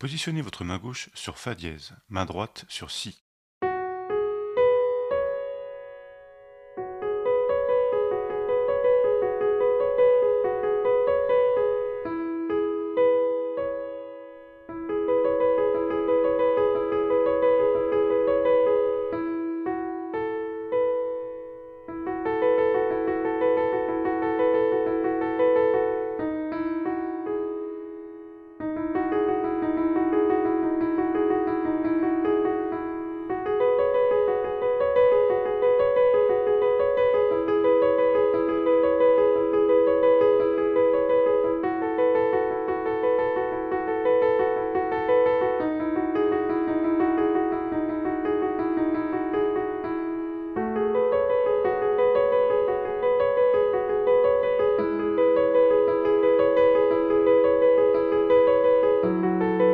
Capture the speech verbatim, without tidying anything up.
Positionnez votre main gauche sur Fa dièse, main droite sur Si.